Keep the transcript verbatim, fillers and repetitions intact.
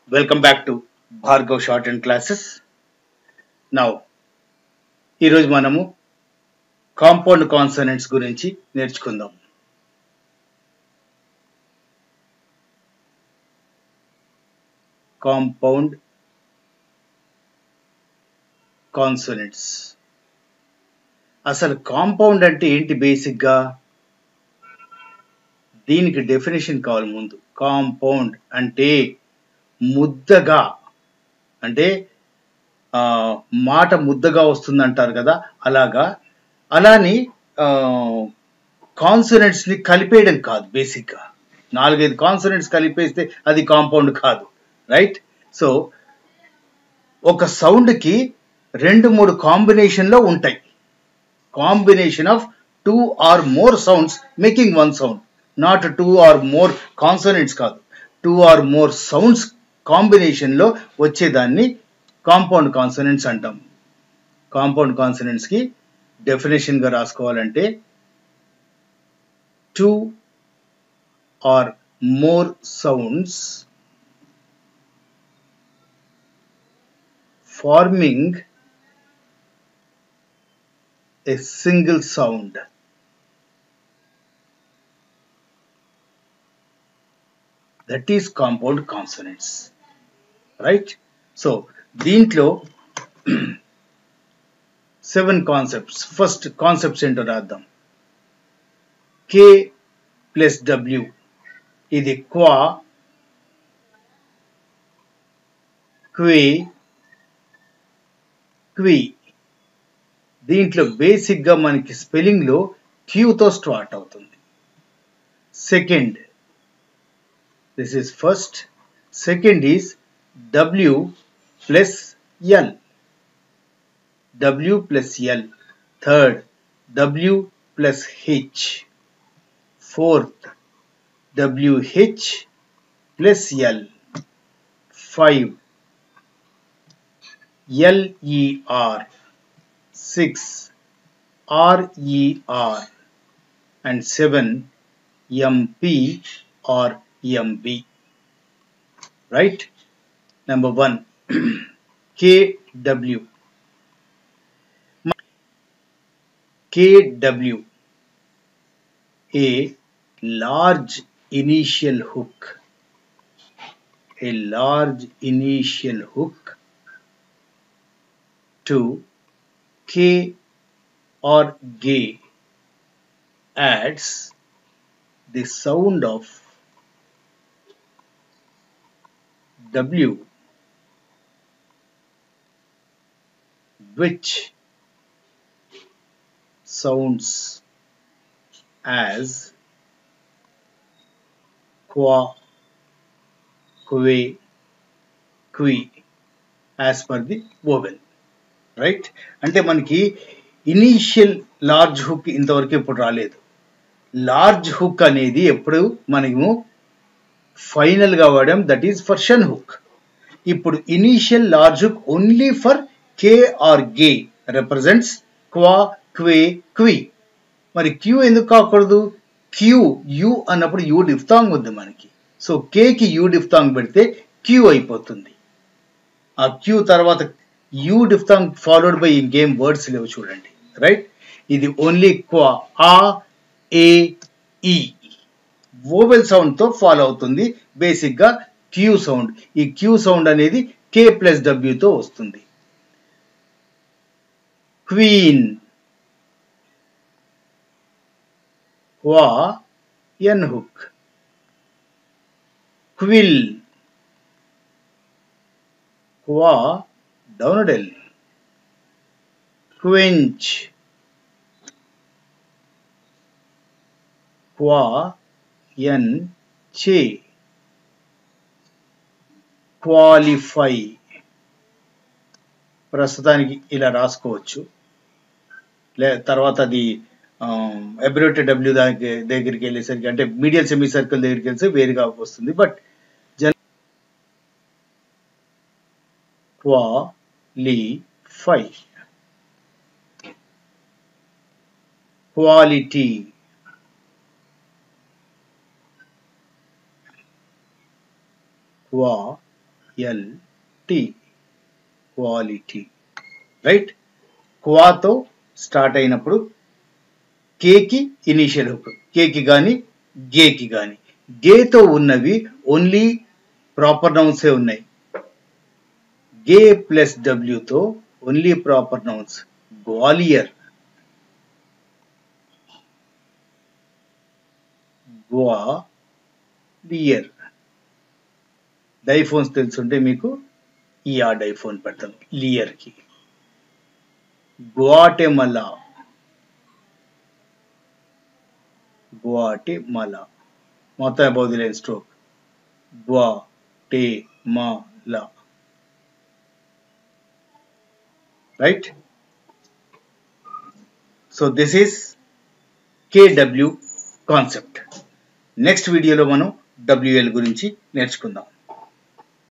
Welcome back to Bhargav Shorthand Classes. Now, ఈరోజు మనము compound consonants గురించి నేర్చుకుందాం. Compound consonants. అసలు కాంపౌండ్ అంటే ఏంటి బేసిక్గా? దీనికి డెఫినేషన్ కావాలి ముందు. కాంపౌండ్ అంటే ముద్దగా, అంటే మాట ముద్దగా వస్తుంది అంటారు కదా, అలాగా. అలాని కాన్సనెంట్స్ ని కలిపేయడం కాదు. బేసిక్గా నాలుగైదు కాన్సనెంట్స్ కలిపేస్తే అది కాంపౌండ్ కాదు, రైట్? సో ఒక సౌండ్ కి రెండు మూడు కాంబినేషన్ లో ఉంటాయి. Combination of two or more sounds making one sound, not two or more consonants కాదు, two or more sounds combination లో వచ్చేదాన్ని కాంపౌండ్ కాన్సనెంట్స్ అంటాం. కాంపౌండ్ కాన్సనెంట్స్ కి డెఫినేషన్ గా రాసుకోవాలంటే two or more sounds forming a single sound. That is compound consonants, right? So దీంట్లో seven concepts. First concepts ఏంటో రాద్దాం. కే ప్లస్ డబ్ల్యూ, ఇది క్వా, క్వే, క్వి. దీంట్లో బేసిక్ గా మనకి స్పెల్లింగ్ లో క్యూతో స్టార్ట్ అవుతుంది. Second, this is first. Second is W plus L, W plus L. Third, W plus H. Fourth, W H plus L. Five, L E R. six, R E R, and seven, M P or M B. Right? Number one, K W. K W, a large initial hook. A large initial hook to K or gay adds the sound of W, which sounds as qua, que, qui as per the vowel. Right? అంటే మనకి initial large hook ఇంతవరకు ఎప్పుడు రాలేదు. Large hook అనేది ఎప్పుడు మనము final గా వాడాం, that is for shun hook. ఇప్పుడు initial large hook only for K or gay represents kwa, kway, kwi. మరి క్యూ ఎందుకు కాకూడదు? క్యూ, యూ అన్నప్పుడు యూ డిఫ్తాంగ్ ఉంది మనకి. సో కేకి యూ డిఫ్తాంగ్ పెడితే క్యూ అయిపోతుంది. ఆ క్యూ తర్వాత యూ డిఫ్తాంగ్ ఫాలోడ్ బై ఇంకేం వర్డ్స్ లేవు చూడండి, రైట్? ఇది only kwa, ah, a, e vowel sound తో ఫాలో అవుతుంది. బేసిక్ గా క్యూ సౌండ్. ఈ క్యూ సౌండ్ అనేది కే ప్లస్ డబ్ల్యూ తో వస్తుంది. Queen, kwa, N hook. Quill, kwa, downward L. Quench, qua, n, che. Qualify, ప్రస్తుతానికి ఇలా రాసుకోవచ్చు. లే తర్వాత అది అబ్రివేటెడ్ డబ్ల్యూ దానికి దగ్గరికి వెళ్ళేసరికి, అంటే మీడియల్ సెమీ సర్కిల్ దగ్గరికి వెళ్తే వేరుగా వస్తుంది. But qualify, quality, qua, L T quality, right. క్వాతో స్టార్ట్ అయినప్పుడు కేకి ఇనీషియల్ హుక్, కేకి కానీ గేకి కానీ. గేతో ఉన్నవి ఓన్లీ ప్రాపర్ నౌన్సే ఉన్నాయి. గే ప్లస్ డబ్ల్యూతో only proper nouns. Gwalior, Gwalior. Diphones తెలుసుంటే మీకు ఈ ఆ డైఫోన్ పెడతాం లియర్కి. గ్వాటెమలా, గ్వాటెమలా, మొత్తం above the line stroke. Guatemala, right. So this is K W concept. Next వీడియోలో మనం డబ్ల్యూఎల్ గురించి నేర్చుకుందాం.